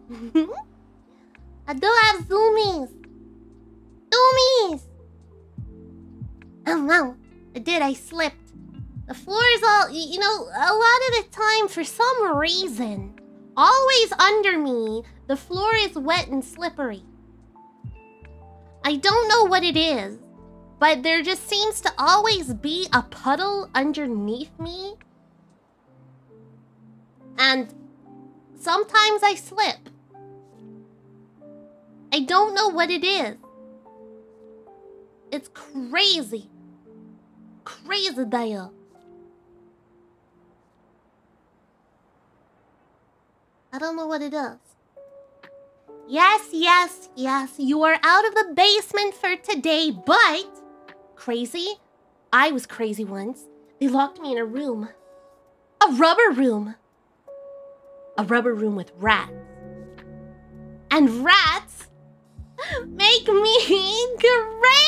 I do have zoomies. Zoomies! Oh no, I did, I slipped. The floor is all, you know, a lot of the time, for some reason, always under me, the floor is wet and slippery. I don't know what it is, but there just seems to always be a puddle underneath me. And sometimes I slip. I don't know what it is. It's crazy. Crazy there. I don't know what it is. Yes, yes, yes. You are out of the basement for today, but... Crazy? I was crazy once. They locked me in a room. A rubber room. A rubber room with rats. And rats make me crazy!